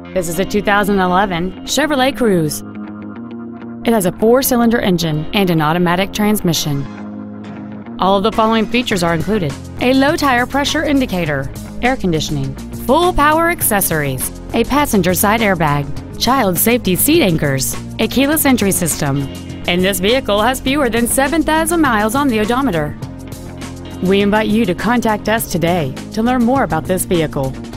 This is a 2011 Chevrolet Cruze. It has a 4-cylinder engine and an automatic transmission. All of the following features are included: a low tire pressure indicator, air conditioning, full power accessories, a passenger side airbag, child safety seat anchors, a keyless entry system, and this vehicle has fewer than 7,000 miles on the odometer. We invite you to contact us today to learn more about this vehicle.